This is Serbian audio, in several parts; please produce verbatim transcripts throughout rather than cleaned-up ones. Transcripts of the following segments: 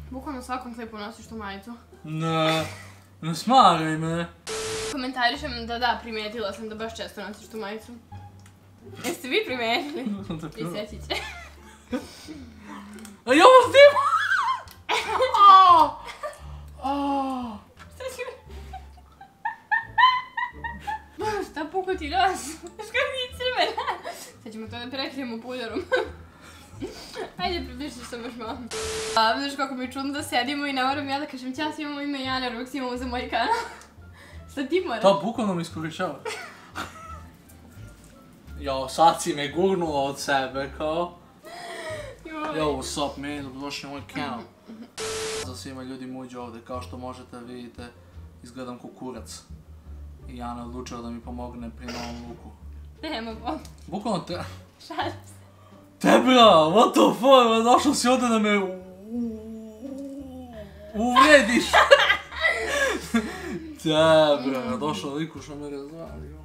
Bukvalno u svakom klipu nosiš tu majicu. Ne, ne smaraj me. Komentarišem da da, primijetila sam da baš često nosiš tu majicu. Jeste vi primijetili? I seći će. A ja ovo snima! Šta će mi? Šta puku ti nos? Škak mi crvena. Sad ćemo to da prekrijemo puljarom. Ajde, približiš sam još malo. Znaš kako mi je čudno da sedimo i ne moram ja da kažem ćao, svi imamo ime Jana Rux, imamo za moj kanal. Šta ti moram? To bukvalno mi iskorišava. Jo, sad si me gurnula od sebe, kao. Yo, what's up, man? Dobrodošli na moj kanal. Za svima ljudi muđe ovde, kao što možete vidite, izgledam ko kurac. I Jana je odlučila da mi pomogne pri novom luku. Ne mogu. Bukvalno te... Šalim se. Tebra, what the fuck, došao si ovde da me... uvrediš. Tebra, došao liku što me razvalio.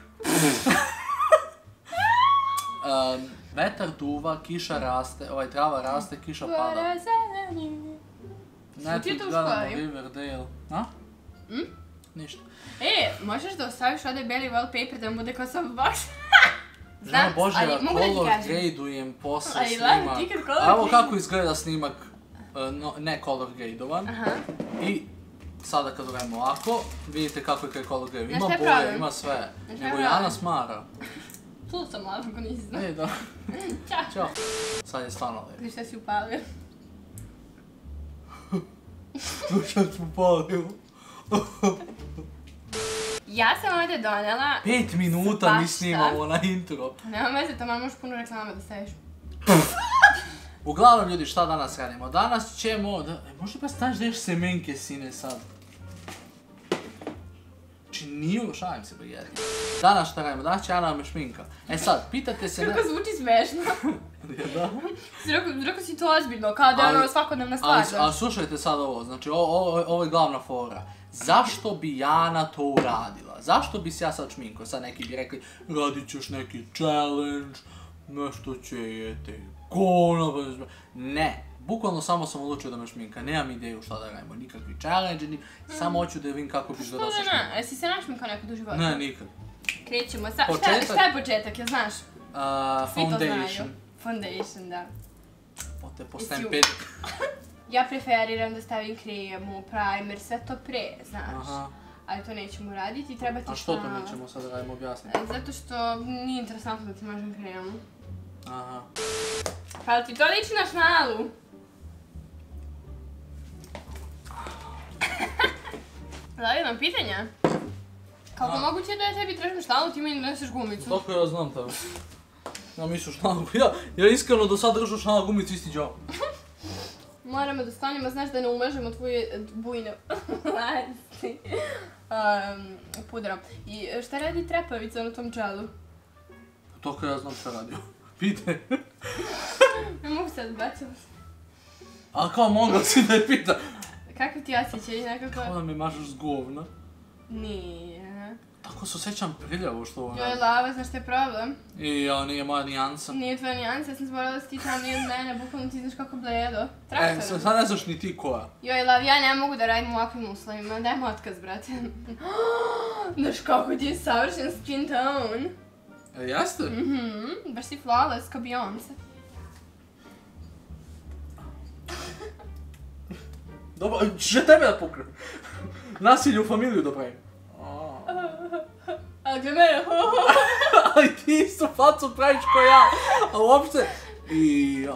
Vetar duva, kiša raste, ovaj trava raste, kiša pada. Netflix gledamo Riverdale. A? Ništa. E, možeš da ostaviš ovdje beli wallpaper da vam bude kao softbox? Znam, Bože, ja color gradujem posle snimak. Evo kako izgleda snimak, ne color gradovan. I sada kad uradimo ovako, vidite kako je kaj color gradovan. Ima boje, ima sve. Nego Jana smara. Tu sam lava, ako nisi znao. E, da. Ćao. Ćao. Sad je stvarno lepo. Gdje šta si upalio? Šta si upalio? Ja sam ovdje donela... Pet minuta mi snimamo na intro. Nema veze, tamo možeš puno reklama da staviš. Uglavnom ljudi, šta danas radimo? Danas ćemo... Možda pa staneš da ješ semenke, sine, sad. Znači nije, šalim se brigeri. Danas šta radimo? Danas će Jana me šminka. E sad, pitate se... Kako zvuči smešno. Da? Rekao si to ozbiljno, kao da je ono svakodnevna stvar. Ali slušajte sad ovo, znači ovo je glavna fora. Zašto bi Jana to uradila? Zašto bi se ja sad šminkao? Sad neki bi rekli, radit ćeš neki challenge, nešto će jete kona, ne. Bukvalno samo sam odlučio da me šminka, nemam ideju šta da radimo, nikakvi challenge, samo hoću da vidim kako bi izgledao sa šminkom. Što da ne? Jesi se našminkao nekad u životu? Ne, nikad. Krećemo, šta je početak, jel znaš? Foundation. Foundation, da. Pote postajem pet. Ja preferiram da stavim kremu, primer, sve to pre, znaš. Ali to nećemo raditi, treba ti... A što to nećemo sad radimo, objasniti? Zato što nije interesantno da ti mažem kremu. Aha. Pa li ti to liči na šnalu? Da li imam pitanja? Kako moguće da ja tebi tražim šnalu, ti meni neseš gumicu? Tako ja znam tebe. Ja mislim šnalu, ja iskreno do sad držu šnalu gumicu isti džao. Moramo da sklonimo, znaš da ne umažemo tvoje bujne vlasti pudrom. I šta radi trepavica na tom čelu? Tako ja znam šta radio. Pite. Ne mogu sad baciti. A kao mogla si da je pita? Kako ti osjećaj nekako? Kao da me mažeš s govna. Nije. Tako se osjećam prljavo što ovo radi. Joj, lava, znaš šta je problem? I ja, nije moja nijansa. Nije tvoja nijansa, ja sam zborila da si ti tamniji od mene, bukvalno ti znaš kako bledo. E, sad ne znaš ni ti koja. Joj, lav, ja ne mogu da radim u ovakvim uslovima, dajmo otkaz, brate. Znaš kako ti je savršen skin tone. E, jeste? Mhm, baš si flawless kao Beyoncé. Dobro, će tebe da pokrenem. Nasilje u familiju da pravim. Ali gdje mene? Ali ti isto facu praviš ko ja. A uopšte... I ja.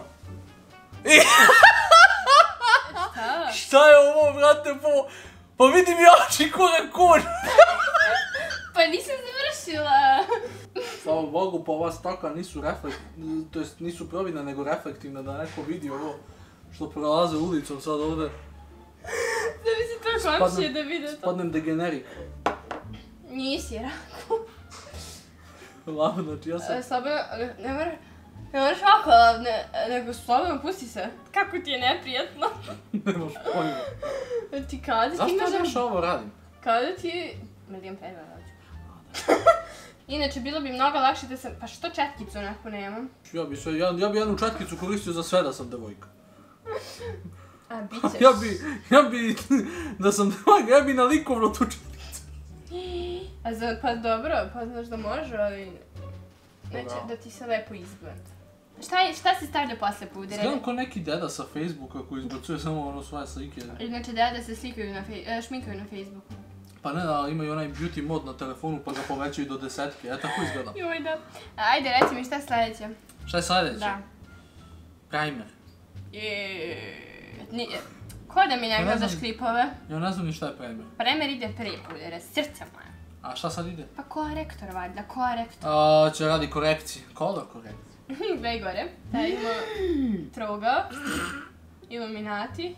Šta? Šta je ovo, brate, po... Pa vidi mi oči ko rakun. Pa nisam završila. Slava Bogu, pa ova stakla nisu reflekt... To jest nisu providna, nego reflektivna da neko vidi ovo što prolaze ulicom sad ovde. Da bi si to komšije da vide to. Spadnem degenerik. Nisi, Raku. Lavo, znači ja sam... Slobodno, ne moraš... Ne moraš ovako, nego slobodno pusti se. Kako ti je neprijatno. Nemaš pojma. Ti kada ti imaš... Zašto ja baš ovo radim? Kada ti... Ne dijem predva rađu. Inače, bilo bi mnogo lakše da sam... Pa što četkicu onako nemam? Ja bi jednu četkicu koristio za sve da sam devojka. A, bit ćeš. Ja bi, ja bi, da sam drag, ja bi na likovnu tučenicu. A za, pa dobro, pa znaš da može, ali neće da ti se lepo izgleda. Šta, je, šta se stavlja posle pudera? Izgledam ko neki deda sa Facebooka koji izbacuje samo ono svoje slike. Znači deda se slikaju na fej, šminkaju na Facebooku. Pa ne, da imaju onaj beauty mod na telefonu pa ga povećaju do desetke, ja tako izgledam. Joj da. Ajde, reci mi šta je sledeće? Šta je sledeće? Da. Primer. Eee, nije. Ko da mi ne Pa ne gledaš znam. klipove? Ja ne znam ni šta je primer. Primer ide prije pudere, srce moje. A šta sad ide? Pa korektor valjda, korektor. A, će radi korekcije. Color korekcije. Gledaj gore, da ima trougao, iluminati.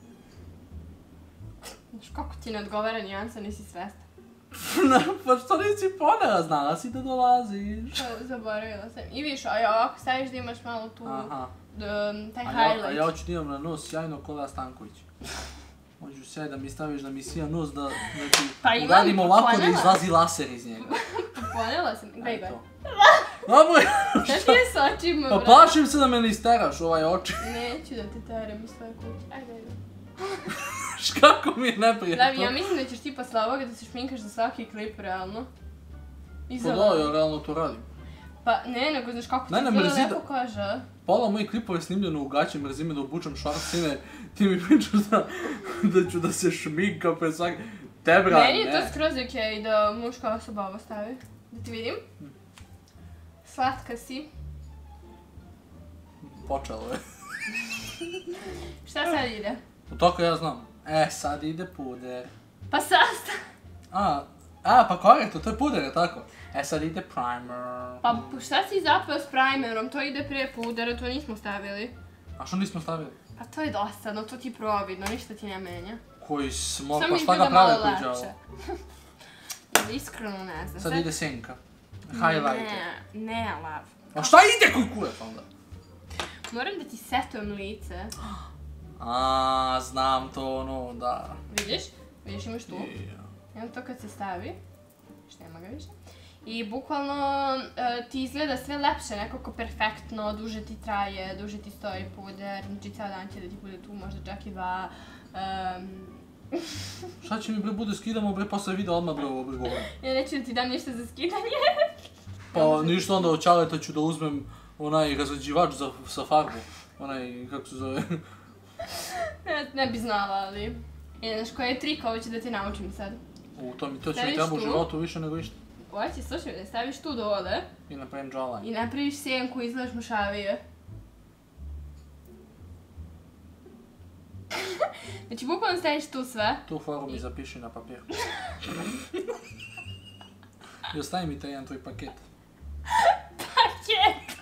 Znaš kako ti ne odgovara nijansa, nisi svestan. Pa što nisi ponela, znala si da dolaziš. To, zaboravila sam. I viš, a ja ako staviš da imaš malo tu, Aha. d- taj A ja, a highlight. ja hoću da imam na nos sjajno kola Stanković. Hoću sjaj da mi staviš da mi sija nos da, znači, Pa imam, uradim ovako da ponela. izlazi laser iz njega. Ponela sam, gledaj Eto. gore. Dobro, Šta ti je s očima, pa bro? plašim se da me ne isteraš ovaj oči. Neću da te terem iz svoje kuće. Ajde, ajde. Kako mi je neprijatno. Lavi, ja mislim da ćeš ti posle ovoga da se šminkaš za svaki klip, realno. Pa Iza da, ja realno to radim. Pa ne, nego znaš kako ti Ne, ne, izgleda mrzi lepo da- koža. Pola mojih klipova je snimljeno u gaće, mrzim me da obučem šorc, sine, ti mi pričaš da, da ću da se šminkam pred svaki... Tebra, Meni je ne. to skroz okej da muška osoba ovo stavi. Da ti vidim. Slatka si. Počelo je. Šta sad ide? U toliko ja znam. E, sad ide puder. Pa sastav. A, a pa korektor, to je puder, je tako? E, sad ide primer. Pa šta si zapeo s primerom? To ide prije pudera, to nismo stavili. A što nismo stavili? Pa to je dosadno, to ti je providno, ništa ti ne menja. Koji smo, Samo pa šta izgleda ga prave malo koji lepše. đavo? Ili iskreno ne znam. Sad ide senka. Highlighter. Ne, ne, lav. A šta ide koji kurac onda? Moram da ti setujem lice. A, znam to ono, da. Vidiš? Vidiš imaš tu. I, I onda to kad se stavi, što nema ga više, i bukvalno e, ti izgleda sve lepše, nekako perfektno, duže ti traje, duže ti stoji puder, znači cijel dan će da ti bude tu, možda čak i dva. Um, Šta će mi bre bude skidamo bre posle videa odmah bre ovo bre govorim. ja neću da ti dam ništa za skidanje. Pa ništa onda od Ćaleta ću da uzmem onaj razređivač za, sa farbu. Onaj, kako se zove? ne, ne bi znala, ali... I znaš koji je trik, ovo ću da te naučim sad. U, to mi to će mi Staviš treba u tu? životu više nego išta. Ovo će, slušaj, da staviš tu dole I napravim jawline. i napraviš senku i izgledaš mušavije. Znači, bukvalno staviš tu sve. Tu foru mi zapiši na papir. I ostavi mi taj jedan tvoj paket. Paket!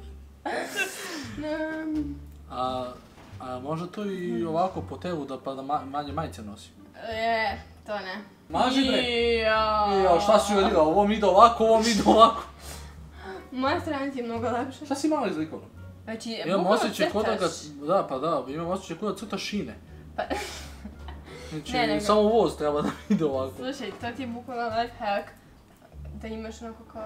um, A, a može to i ovako po telu da pa da ma, manje majice nosim? e, to ne. Maži bre! Jao. Jao, šta si uradila? Ovo mi ide ovako, ovo mi ide ovako. Moja strana ti je mnogo lepša. Šta si malo izlikovno? Znači, Imam bukvalno osjećaj kod da ga... crtaš. Da, pa da, imam osjećaj kod da crta šine. Pa, Znači, Ne, nego- samo voz treba da mi ide ovako. slušaj, to ti je bukvalno life hack. Da imaš onako kao...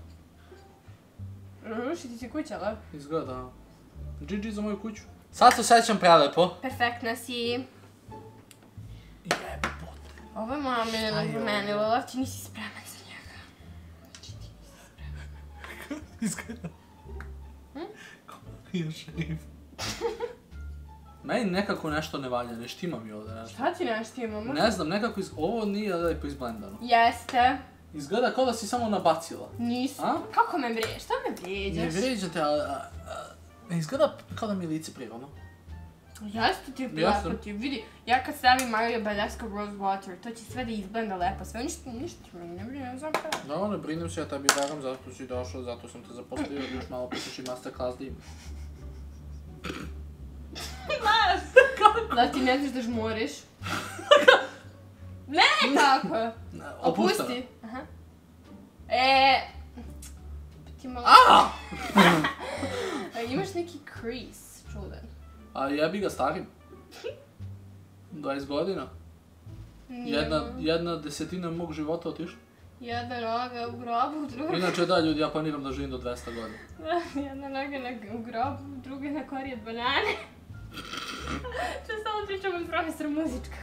Ruši ti si kuća, lep. Izgleda. G G za moju kuću. Sad se osjećam prelepo. Perfektna si. Jebote. Ovo je moja omiljena Šta je promenila, Lav, ti nisi spreman za njega. Znači ti nisi spreman. Izgleda. Hm? Kao je šerif. Meni nekako nešto ne valja, ne štima mi ovdje nešto. Šta ti nešto imamo? Ne znam, nekako iz... ovo nije lepo izblendano. Jeste. Izgleda kao da si samo nabacila. Nisu. A? Kako me vrijeđaš? Šta me Ne vrijeđaš? vrijeđate, a, a, a, ne izgleda kao da mi je lice prirodno. Jeste ti je Jeste. lepo ti. Vidi, ja kad stavim Mario Badescu Rose Water, to će sve da izblenda lepo. Sve ništa, ništa ti me ne brinem za pravi. Da, ne brinem se, ja tebi veram, zato si došao, zato sam te zaposlio, još malo posluši masterclass da imaš. Znaš! Da ti ne znaš da žmuriš. Ne, kako? Opusti. Aha. E... Ti malo... E, imaš neki crease, čudan. A jebi ga starim. dvadeset godina. Jedna, Nije. jedna desetina mog života otišla. Jedna noga u grobu, druga... Inače da, ljudi, ja planiram da živim do dvesta godina. Jedna noga na, u grobu, druga na kori od banane. Što samo pričamo s profesorom muzička.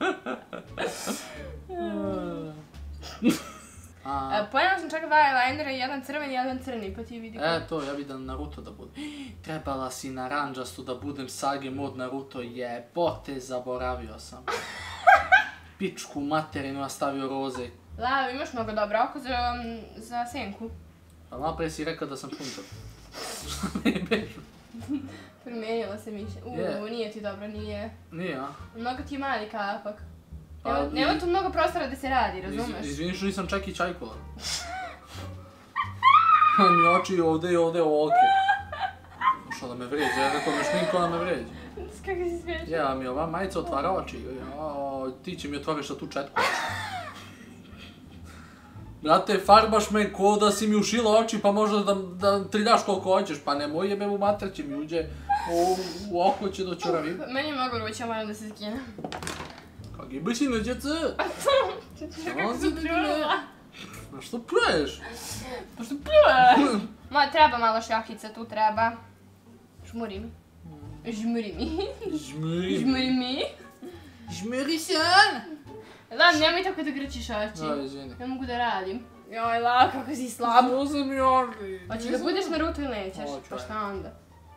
Pojela sam čak dva eyelinera, jedan crven i jedan crni, pa ti vidi koji. E, to, ja vidim Naruto da bude. Trebala si naranđastu da budem Sage mod Naruto, jebote, zaboravio sam. Pičku materinu, ja stavio roze. Lava, imaš mnogo dobro oko za senku. Pa malo pre si rekao da sam šunčav. Šta mi je bežu? Promijenila se mišlje. Uuu, nije ti dobro, nije. Nije, a? Mnogo ti je mali kapak. Nema tu mnogo prostora da se radi, razumeš? Izvini što nisam čak i čajkola. Mi oči ovde i ovde oke. Što da me vređe, ja rekao me šminko da me vređe. Kako si smiješan? Ja, mi ova majica otvara oči. Ti će mi otvoriš na tu četku. Brate, farbaš me ko da si mi ušila oči pa možda da trljaš koliko hoćeš. Pa nemoj jebe u mater će mi uđe u oko će do čuravi. Meni je mnogo ruća, moram da se skinem. Kaki bi si neđece? Kako se pljula? Na što pljuješ? Pa što pljuje? Ma, treba malo šljakica, tu treba. Žmuri mi. Žmuri mi. Žmuri. Žmuri mi. Žmuri se! Lan, nemoj tako da grčiš oči. Da, izvini. Ne mogu da radim. Joj, La, kako si slab. Što sam jori? Hoćeš da budeš Naruto ili nećeš? Pa šta onda?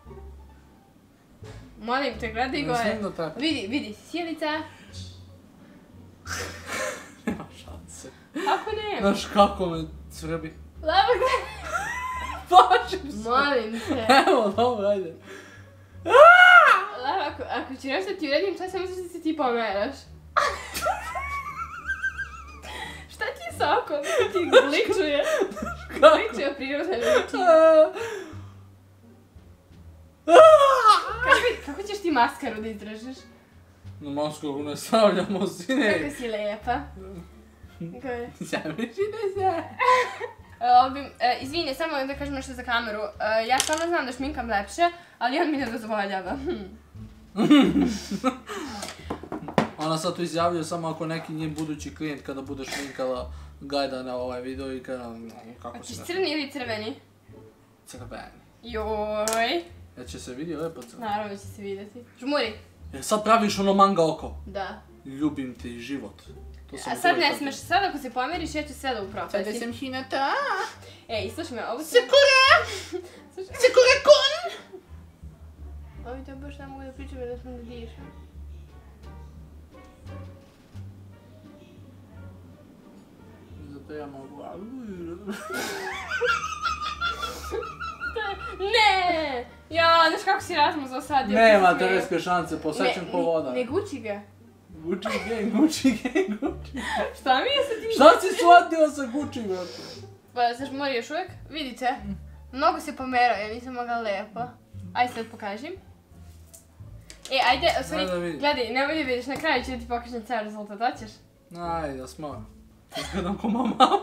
Molim te, gledaj gore. Ne smijem da tepam. Vidi, vidi, sjelica. Nema šanse. Kako nema? Znaš kako me crbi? Lava, gledaj. Plačim se. Molim te. Evo, dobro, ajde. Lava, ako ću nešto ti uredim, šta sam misliš da se ti pomeraš? Šta ti je sa okom? Ti gličuje. Gličuje prirodne veličine. Kako ćeš ti maskaru da izdržiš? Na maskaru ne stavljamo, sine. Kako si lepa. Zamišljine se. Izvini, samo da kažem nešto za kameru. Ja stvarno znam da šminkam lepše, ali on mi ne dozvoljava. Ona sad to izjavljuje samo ako neki njen budući klijent kada bude šminkala gajda na ovaj video i kada... Hoćeš crni ili crveni? Crveni. Joj. Ja će se vidi lepo crveni. Naravno će se vidjeti. Žmuri. Jer sad praviš ono manga oko. Da. Ljubim te i život. A sad ne smeš, sad ako se pomeriš ja ću sve da upropasim. Sada sam Hinata. Ej, slušaj me, ovo... Sakura! Sakura kun! Ovi to baš ne mogu da pričam jer da sam da dišem. Zato ja mogu... Ne! Ja, znaš kako si razmuzao sad? Nema teoretske šanse, posjećam ko voda. Ne guči ga. Gucci gang, Gucci gang, Gucci. Šta mi je sa tim? Šta si shvatio sa Gucci, brate? Pa, znaš, mori još uvijek, vidite, mnogo se pomerao, ja nisam mogla lepo. Ajde sad pokažem. E, ajde, u stvari, gledaj, nemoj da vidiš, na kraju ću da ti pokažem ceo rezultat, hoćeš? Ajde, da smo. Izgledam ko moja mama.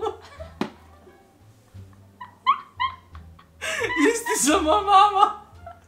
Isti sam moja mama.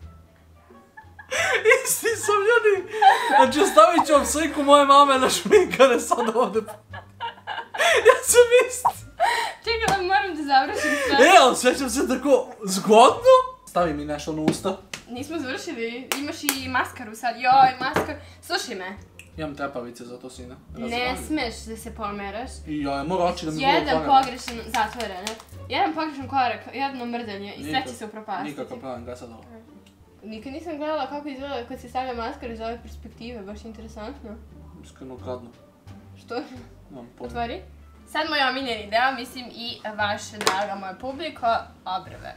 Isti sam, ljudi. Znači, ostavit ću vam sliku moje mame na šminkane sad ovdje. Ja sam isti. Čekaj, da moram da završim sve. E, ali svećam se tako zgodno. Stavi mi nešto na usta. Nismo završili, imaš i maskaru sad, joj, maskar. Slušaj me. Imam trepavice za to, sine. Ne smeš da se pomeraš. I ja, mora oči da mi budu otvorene. Jedan pogrešan, zatvorene. Jedan pogrešan korak, jedno mrdanje i sve će se upropastiti. Nikakav plan, gledaj sad ovo. Nikad nisam gledala kako izgleda kad se stavlja maskara iz ove perspektive, baš interesantno. Iskreno gadno. Što? Otvori. Sad moj omiljeni deo, mislim i vaš, draga moja publiko, obrve.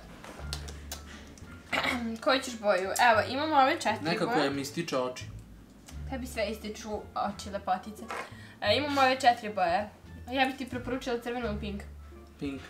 Koju ćeš boju? Evo, imamo ove četiri boje. Nekako je mi ističe oči. Tebi sve ističu oči, lepotice. Imamo ove četiri boje. Ja bih ti preporučila crvenu ili pink. Pink.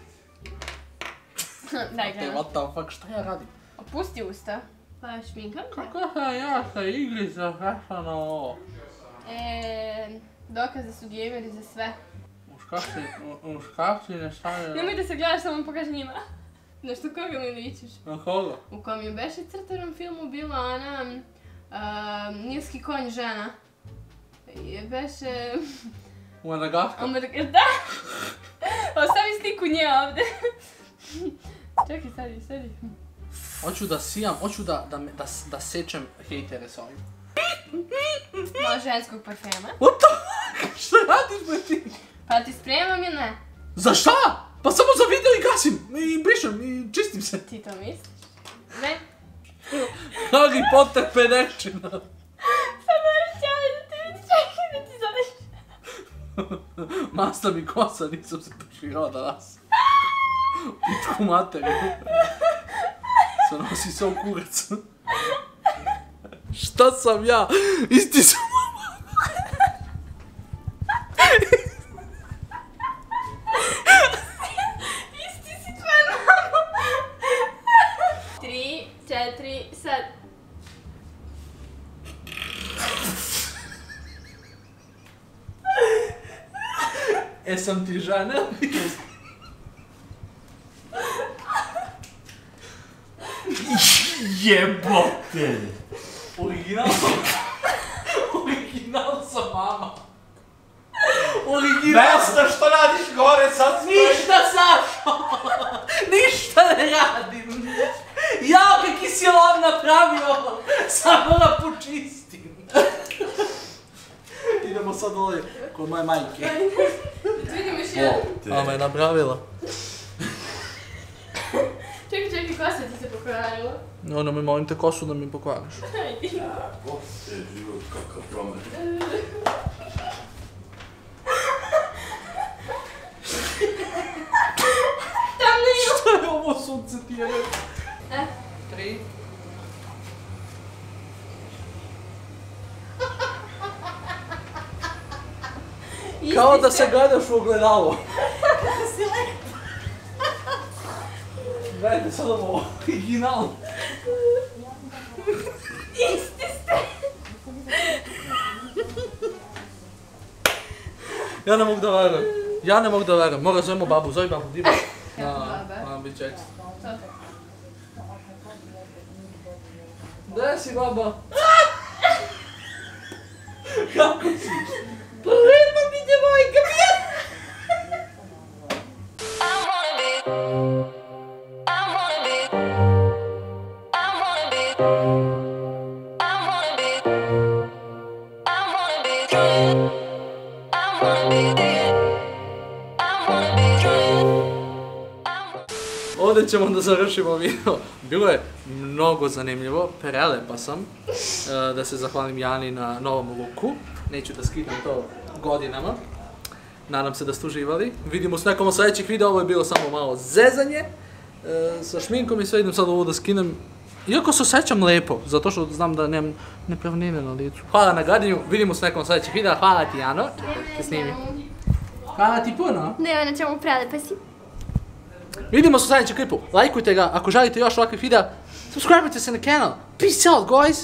Daj, gledam. What the fuck, šta ja radim? Opusti usta. Pa šminkam te. Kako sam ja sa igrica prešla na ovo? Eee, dokaze su gameri za sve. U škafci ne stavljaju... Nemoj da se gledaš, samo pokaži njima. Nešto koga mi ličiš? Na koga? U kom je beše crtanom filmu bila ona... Nilski konj žena. Je beše... U Madagaskar? U Madagaskar, da! Ostavi sliku nje ovde. Čekaj, sedi, sedi. Hoću da sijam, hoću da, da, da, da sečem hejtere s ovim. Malo ženskog parfema. What the fuck? Šta radiš, bre ti? Pa ti spremam ili ne? Za šta? Pa samo za video i gasim, i brišem, i čistim se. Ti to misliš? Ne? Harry Potter pedeščina. Pa moraš ja da ti vidi, čekaj da ti zoveš. Masta mi kosa, nisam se proširao danas. Pičku materiju. Se nosi se u kurac. Šta sam ja? Isti sam. Isti si tvoja mama. Tri, četiri, sad. E sam ti žena? Jebote! Original sam... Original sam mama. Original sam... Vesna, što radiš gore sad? Ništa, Sašo! Ništa ne radim! Jao, kaki si lov napravio! Samo da počistim. Idemo sad dole kod moje majke. Vidimo još jedan. Mama je napravila. Čekaj, čekaj, kosa ti se pokvarila. Ono mi molim te kosu da mi pokvariš. Ajde. Bože, život, kakav promet. Tam ne ju. Šta je ovo sunce ti je reći? E. Tri. Kao da se gledaš u ogledalo. Si lep. Gledajte sad ovo, original. Isti ste. Ja ne mogu da verujem. Ja ne mogu da verujem. Mora zovemo babu, zovi babu, di babu. Kako baba? Moram biti čeks. To tako. Gde si baba? Kako si? Prema mi djevojka, mi Ovdje ćemo da završimo video. Bilo je mnogo zanimljivo, prelepa sam. E, da se zahvalim Jani na novom looku. Neću da skidam to godinama. Nadam se da ste uživali. Vidimo se nekom od sljedećih videa, ovo je bilo samo malo zezanje. E, sa šminkom i sve idem sad ovo da skinem. Iako se osjećam lepo, zato što znam da nemam nepravnine na licu. Hvala na gledanju, vidimo se nekom od sljedećih videa. Hvala ti, Jano. Te snimi. Hvala ti puno. Ne, na čemu prelepa si. Vidimo se u sljedećem klipu. Lajkujte ga ako želite još ovakvih videa. Subscribe se na kanal. Peace out, guys!